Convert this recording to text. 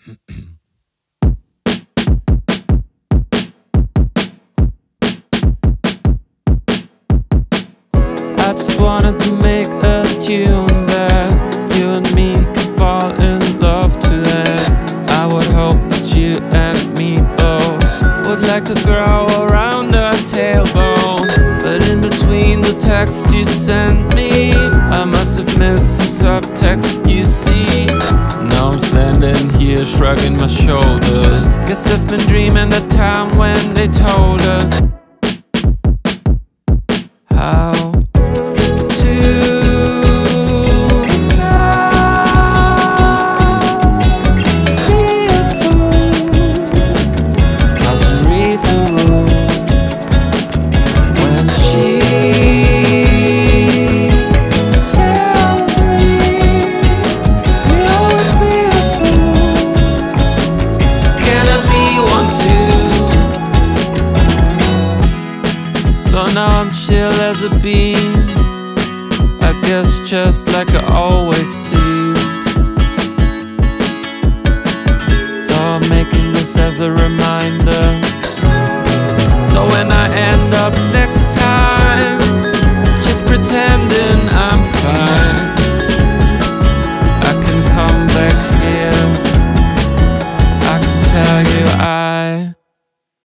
I just wanted to make a tune that you and me can fall in love to it. I would hope that you and me both would like to throw around the tailbones, but in between the text you sent me, I must have missed some subtext, you see. Now I'm standing here shrugging my shoulders. Guess I've been dreaming that time when they told us how now I'm chill as a bean, I guess just like I always seemed. So I'm making this as a reminder